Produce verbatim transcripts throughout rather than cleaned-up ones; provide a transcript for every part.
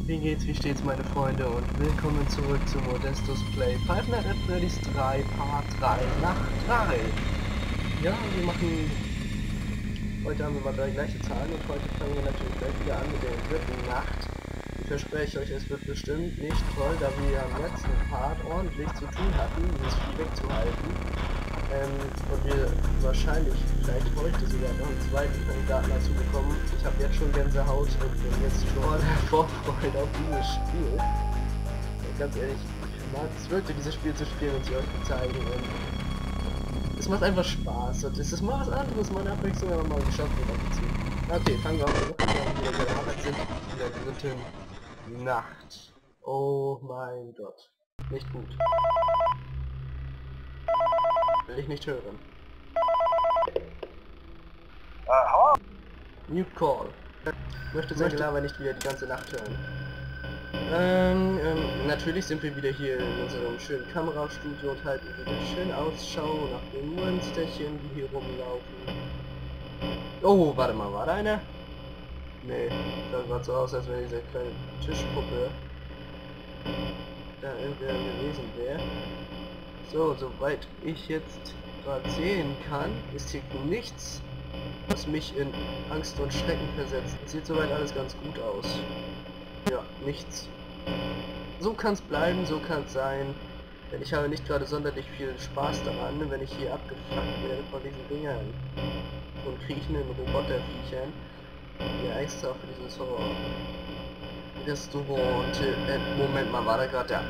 Wie geht's, wie steht's, meine Freunde, und willkommen zurück zu Modestus Play Five Nights at Freddy's drei Part drei Nacht drei. Ja, wir machen... Heute haben wir mal drei gleiche Zahlen und heute fangen wir natürlich gleich wieder an mit der dritten Nacht. Ich verspreche euch, es wird bestimmt nicht toll, da wir ja im letzten Part ordentlich zu tun hatten, dieses Spiel wegzuhalten. Ähm, und wir wahrscheinlich vielleicht heute sogar noch einen zweiten Kandidaten dazu bekommen. Ich habe jetzt schon Gänsehaut und bin jetzt schon voller Vorfreude auf dieses Spiel. Und ganz ehrlich, ich mag es wirklich, dieses Spiel zu spielen und sie euch zu zeigen. Und es macht einfach Spaß und es ist mal was anderes, mal eine Abwechslung, aber mal geschafft wird dazu. Okay, fangen wir an, wie wir bei der Arbeit sind, in der dritten Nacht. Oh mein Gott. Nicht gut. Will ich nicht hören. Aha. New Call. Möchte sein Gelaber nicht wieder die ganze Nacht hören. Ähm, ähm, natürlich sind wir wieder hier in unserem schönen Kamerastudio und halten wieder schön Ausschau nach den Monsterchen, die hier rumlaufen. Oh, warte mal, war da einer? Nee, sah gerade so aus, als wenn diese kleine Tischpuppe da irgendwer gewesen wäre. So, soweit ich jetzt gerade sehen kann, ist hier nichts, was mich in Angst und Schrecken versetzt. Es sieht soweit alles ganz gut aus. Ja, nichts. So kann es bleiben, so kann es sein. Denn ich habe nicht gerade sonderlich viel Spaß daran, wenn ich hier abgefuckt werde von diesen Dingern. Und kriechenden Roboterviechern, die extra für dieses Horror Restaurant... Äh, Moment mal, war da gerade der...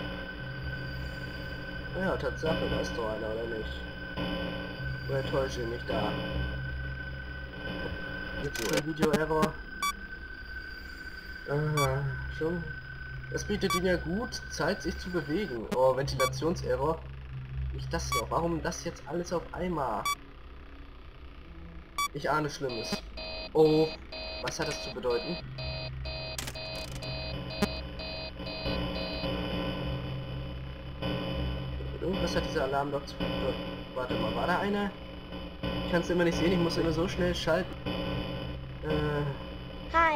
Ja, Tatsache, da ist doch einer, oder nicht? Oder täusche ich mich da? Jetzt ein Video-Error. Aha, schon. Das bietet ihnen ja gut Zeit, sich zu bewegen. Oh, Ventilationserror. Nicht das noch. Warum das jetzt alles auf einmal? Ich ahne Schlimmes. Oh, was hat das zu bedeuten? Irgendwas hat dieser Alarm doch zu bedeuten. Warte mal, war da einer? Ich kann es immer nicht sehen, ich muss immer so schnell schalten. Äh... Hi.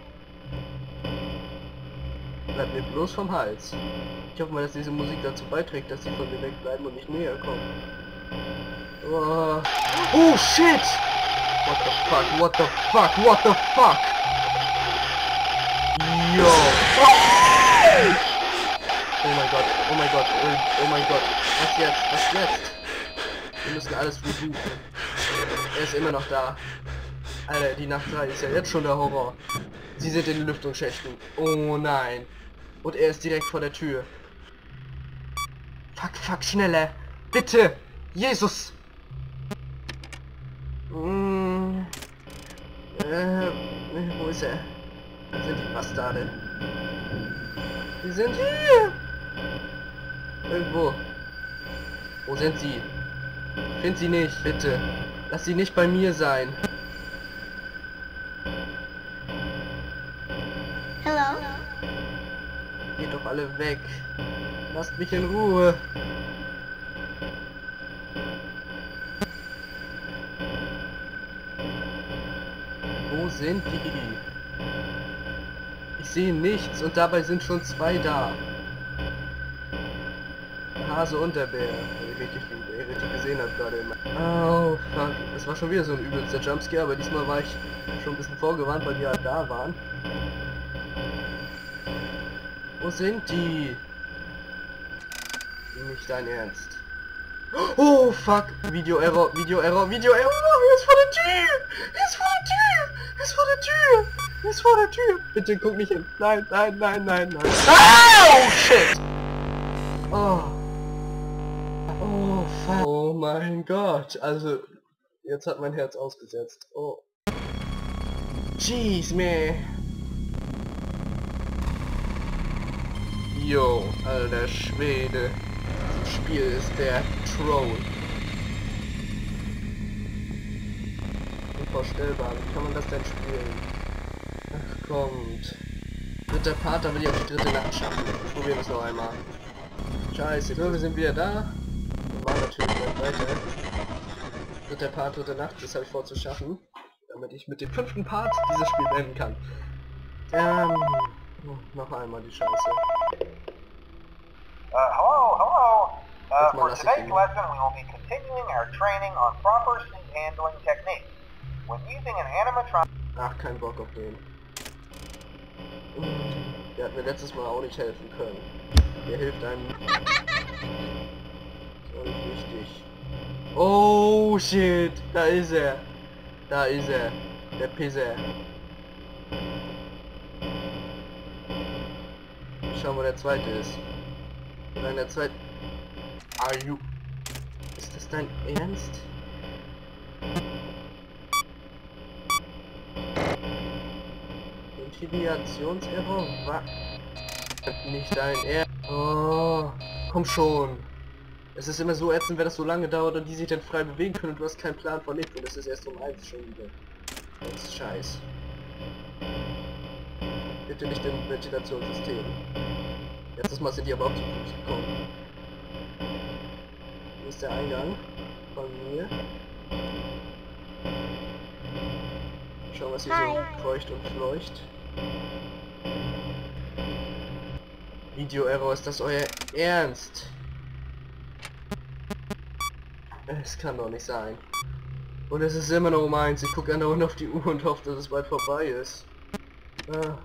Bleib mir bloß vom Hals. Ich hoffe mal, dass diese Musik dazu beiträgt, dass sie von mir wegbleiben und nicht näher kommen. Oh, oh shit! What the fuck, what the fuck, what the fuck? Yo! Oh mein Gott, oh mein Gott, oh, oh mein Gott. Was jetzt, was jetzt? Wir müssen alles versuchen. Er ist immer noch da. Alter, die Nacht drei ist ja jetzt schon der Horror. Sie sind in den Lüftungsschächten. Oh nein. Und er ist direkt vor der Tür. Fuck, fuck, schneller. Bitte. Jesus. Mm. Äh, wo ist er? Wo sind die Bastarde? Sie sind hier. Irgendwo. Wo sind sie? Ich finde sie nicht, bitte. Lass sie nicht bei mir sein. Hello. Geht doch alle weg. Lasst mich in Ruhe. Wo sind die? Ich sehe nichts und dabei sind schon zwei da. Der Hase und der Bär. Wenn ich richtig, richtig gesehen habe gerade immer. Oh fuck. Das war schon wieder so ein übelster Jumpscare, aber diesmal war ich schon ein bisschen vorgewarnt, weil die halt da waren. Wo sind die? Nicht dein Ernst. Oh fuck! Video Error, Video Error, Video Error! Er ist vor der Tür! Er ist vor der Tür! Er ist vor der Tür! Er ist vor der Tür! Bitte guck nicht hin! Nein, nein, nein, nein, nein! Oh shit! Oh. Oh fuck! Oh mein Gott! Also, jetzt hat mein Herz ausgesetzt. Oh. Jeez, man! Yo, alter Schwede. Das Spiel ist der Troll. Unvorstellbar. Wie kann man das denn spielen? Ach, kommt. Dritter Part, da will ich auch die dritte Nacht schaffen. Probieren wir es noch einmal. Scheiße, so, wir sind wieder da. Wir waren natürlich weit weiter. Dritter Part, dritte Nacht, das habe ich vor zu schaffen. Damit ich mit dem fünften Part dieses Spiel beenden kann. Ähm... Oh, noch einmal die Scheiße. Uh, hello, hello. Uh, Jetzt mal for lass ich today's ihn. lesson, we will be continuing our training on proper seat handling techniques. When using an animatronic... Ach, kein Bock auf den. Der hat mir letztes Mal auch nicht helfen können. Der hilft einem. So nicht wichtig. Oh shit, da ist er. Da ist er. Der Pisser. Schauen, wo der zweite ist. Nein, der zweite. Are you... Ist das dein Ernst? Ventilationserror? Was? Nicht dein Ernst. Oh, komm schon. Es ist immer so ätzend, wenn das so lange dauert und die sich dann frei bewegen können und du hast keinen Plan von nichts und es ist erst um eins schon wieder. Das ist scheiß. Bitte nicht im Ventilationssystem. Letztes Mal sind die aber auch zu Fuß gekommen. Hier ist der Eingang von mir. Schauen, was hier Hi. so kreucht und fleucht. Video-Error, ist das euer Ernst? Es kann doch nicht sein. Und es ist immer noch um eins. Ich gucke andauernd auf die Uhr und hoffe, dass es bald vorbei ist. Ah.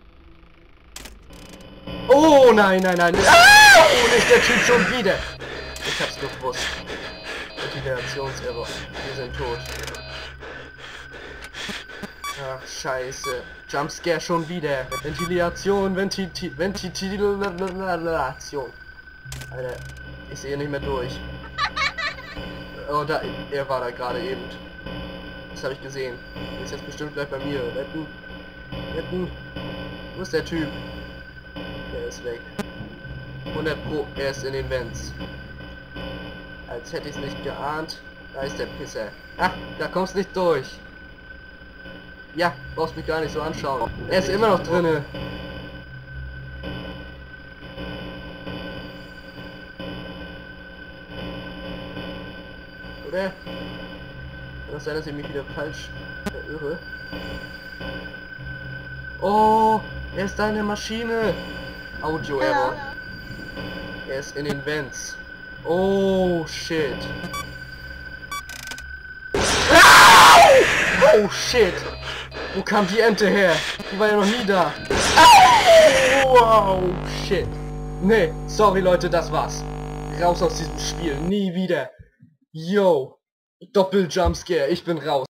Oh nein, nein, nein. Ah! Oh, nicht der Typ schon wieder. Ich hab's gewusst. Ventilationserror. Wir sind tot. Ach, scheiße. Jumpscare schon wieder. Ventilation, Ventiti... Ventilation. Alter, ich sehe nicht mehr durch. Oh, da... Er war da gerade eben. Das habe ich gesehen. Er ist jetzt bestimmt gleich bei mir. Retten. Retten. Wo ist der Typ? Der ist weg. hundert Pro, er ist in den Vents. Als hätte ich es nicht geahnt. Da ist der Pisser. Ach, da kommst nicht durch. Ja, brauchst mich gar nicht so anschauen. Er ist immer noch drinne. Oder? Kann das sein, dass ich mich wieder falsch irre? Oh, er ist da in der Maschine. Audio-Error. Er ist in den Vents. Oh, shit. Oh, shit. Wo kam die Ente her? Die war ja noch nie da. Oh, wow, shit. Nee, sorry Leute, das war's. Raus aus diesem Spiel. Nie wieder. Yo. Doppel-Jumpscare. Ich bin raus.